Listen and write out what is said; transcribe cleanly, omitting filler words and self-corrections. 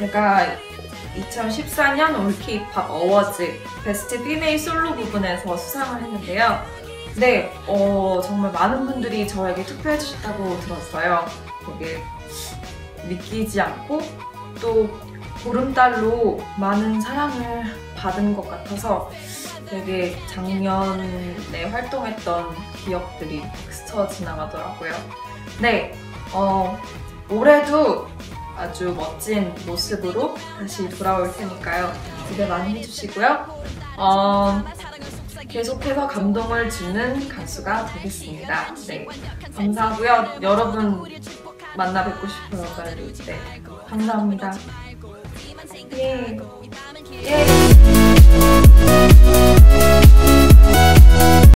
제가 2014년 올 K-pop 어워즈 베스트 피메일 솔로 부분에서 수상을 했는데요. 네, 정말 많은 분들이 저에게 투표해 주셨다고 들었어요. 되게 믿기지 않고 또 보름달로 많은 사랑을 받은 것 같아서 되게 작년에 활동했던 기억들이 스쳐 지나가더라고요. 네, 올해도 아주 멋진 모습으로 다시 돌아올 테니까요. 기대 많이 해주시고요. 계속해서 감동을 주는 가수가 되겠습니다. 네, 감사하고요. 여러분 만나 뵙고 싶어요, 빨리. 네, 감사합니다. 예.